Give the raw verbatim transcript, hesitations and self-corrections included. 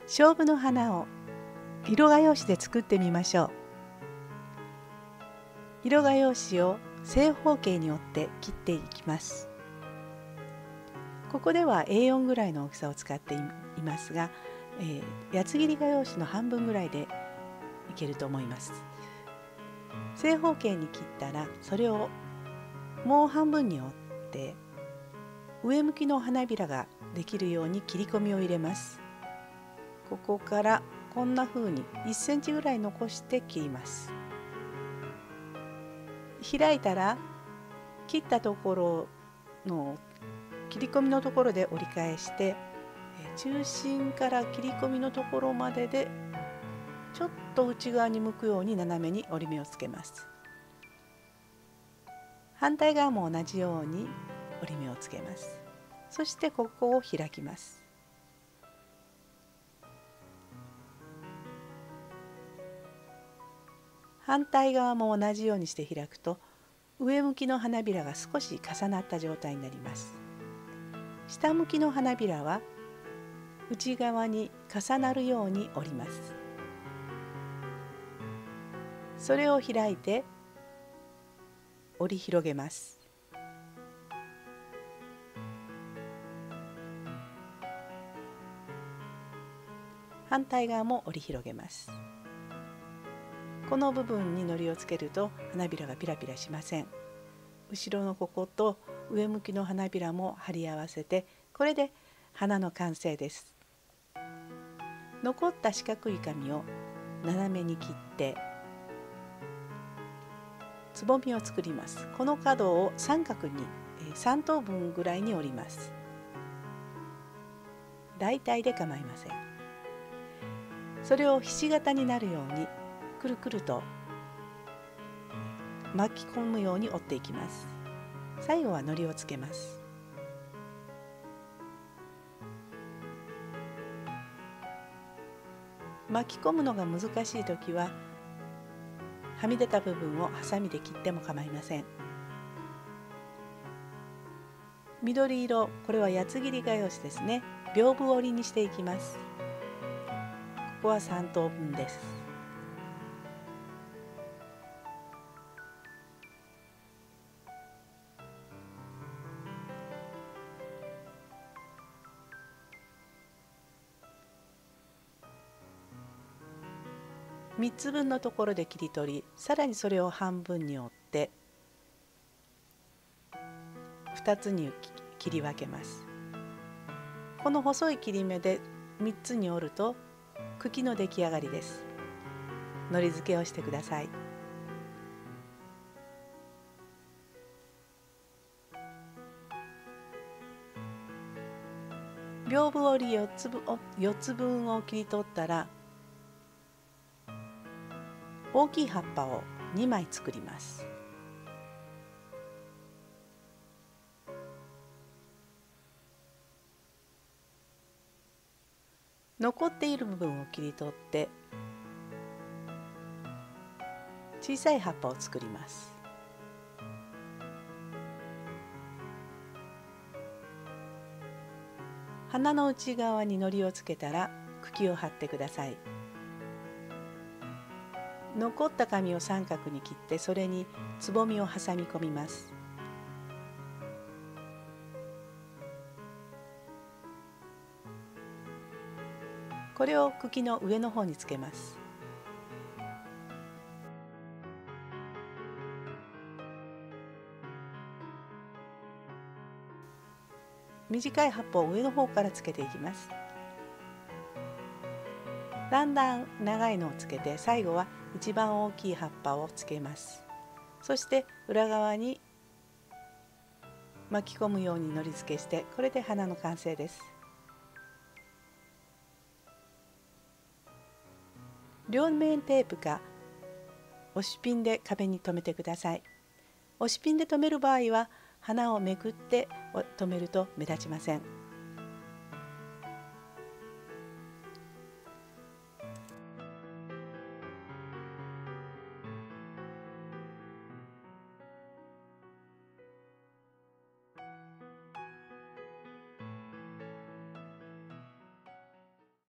菖蒲の花を色画用紙で作ってみましょう。色画用紙を正方形に折って切っていきます。ここでは エーよん ぐらいの大きさを使っていますが、えー、八つ切り画用紙の半分ぐらいでいけると思います。正方形に切ったらそれをもう半分に折って上向きの花びらができるように切り込みを入れます。ここからこんな風にいっセンチぐらい残して切ります。開いたら切ったところの切り込みのところで折り返して中心から切り込みのところまででちょっと内側に向くように斜めに折り目をつけます。反対側も同じように折り目をつけます。そしてここを開きます。反対側も同じようにして開くと上向きの花びらが少し重なった状態になります。下向きの花びらは内側に重なるように折ります。それを開いて折り広げます。反対側も折り広げます。この部分に糊をつけると花びらがピラピラしません。後ろのここと上向きの花びらも貼り合わせて、これで花の完成です。残った四角い紙を斜めに切ってつぼみを作ります。この角を三角にさん等分ぐらいに折ります。大体で構いません。それをひし形になるようにくるくると巻き込むように折っていきます。最後は糊をつけます。巻き込むのが難しいときははみ出た部分をハサミで切っても構いません。緑色、これは八つ切り画用紙ですね。屏風折りにしていきます。ここはさん等分です。みっつぶんのところで切り取り、さらにそれを半分に折ってふたつに切り分けます。この細い切り目でみっつに折ると茎の出来上がりです。糊付けをしてください。屏風折りよっつぶよっつぶんを切り取ったら大きい葉っぱをにまい作ります。残っている部分を切り取って小さい葉っぱを作ります。花の内側に糊をつけたら茎を貼ってください。残った紙を三角に切ってそれにつぼみを挟み込みます。これを茎の上の方につけます。短い葉っぱを上の方からつけていきます。だんだん長いのをつけて最後は一番大きい葉っぱをつけます。そして裏側に巻き込むように糊付けして、これで花の完成です。両面テープか押しピンで壁に留めてください。押しピンで留める場合は花をめくって留めると目立ちません。